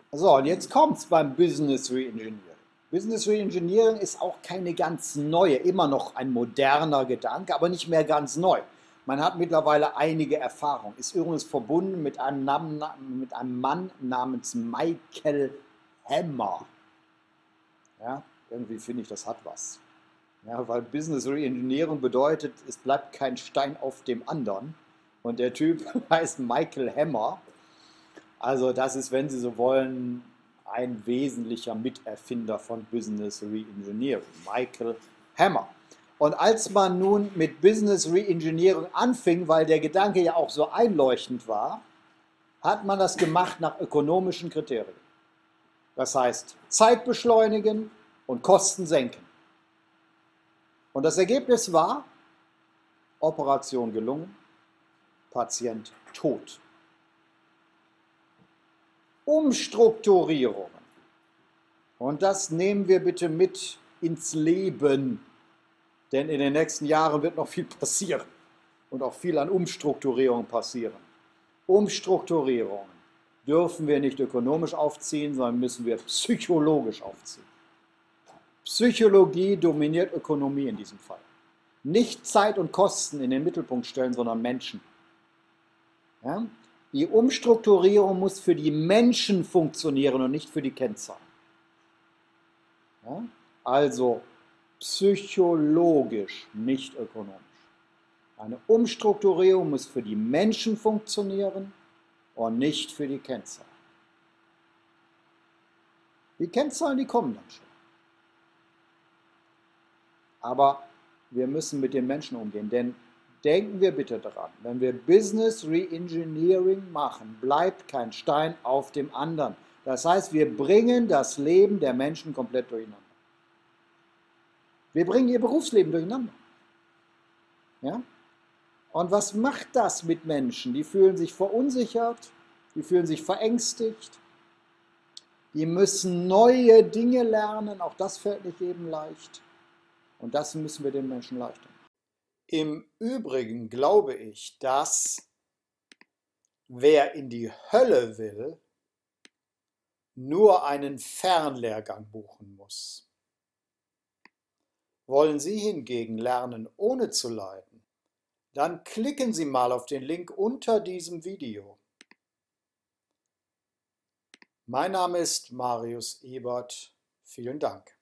So, und jetzt kommt's beim Business Reengineering. Business Reengineering ist auch keine ganz neue, immer noch ein moderner Gedanke, aber nicht mehr ganz neu. Man hat mittlerweile einige Erfahrungen. Ist übrigens verbunden mit einem Mann namens Michael Hammer. Ja, irgendwie finde ich, das hat was. Ja, weil Business Reengineering bedeutet, es bleibt kein Stein auf dem anderen. Und der Typ heißt Michael Hammer. Also das ist, wenn Sie so wollen, ein wesentlicher Miterfinder von Business Reengineering, Michael Hammer. Und als man nun mit Business Reengineering anfing, weil der Gedanke ja auch so einleuchtend war, hat man das gemacht nach ökonomischen Kriterien. Das heißt, Zeit beschleunigen und Kosten senken. Und das Ergebnis war, Operation gelungen, Patient tot. Umstrukturierungen. Und das nehmen wir bitte mit ins Leben. Denn in den nächsten Jahren wird noch viel passieren. Und auch viel an Umstrukturierung passieren. Umstrukturierungen dürfen wir nicht ökonomisch aufziehen, sondern müssen wir psychologisch aufziehen. Psychologie dominiert Ökonomie in diesem Fall. Nicht Zeit und Kosten in den Mittelpunkt stellen, sondern Menschen. Ja? Die Umstrukturierung muss für die Menschen funktionieren und nicht für die Kennzahlen. Ja? Also psychologisch, nicht ökonomisch. Eine Umstrukturierung muss für die Menschen funktionieren und nicht für die Kennzahlen. Die Kennzahlen, die kommen dann schon. Aber wir müssen mit den Menschen umgehen, denn denken wir bitte daran, wenn wir Business Reengineering machen, bleibt kein Stein auf dem anderen. Das heißt, wir bringen das Leben der Menschen komplett durcheinander. Wir bringen ihr Berufsleben durcheinander. Ja? Und was macht das mit Menschen? Die fühlen sich verunsichert, die fühlen sich verängstigt, die müssen neue Dinge lernen, auch das fällt nicht jedem leicht. Und das müssen wir den Menschen leichter machen. Im Übrigen glaube ich, dass wer in die Hölle will, nur einen Fernlehrgang buchen muss. Wollen Sie hingegen lernen, ohne zu leiden? Dann klicken Sie mal auf den Link unter diesem Video. Mein Name ist Marius Ebert. Vielen Dank.